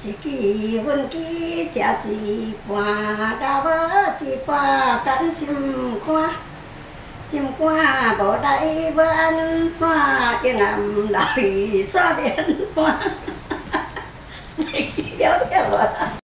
一支粉枝食一半，甲无一半等心肝。心肝无来要安怎？永暗来煞面伴。袂记了了啊！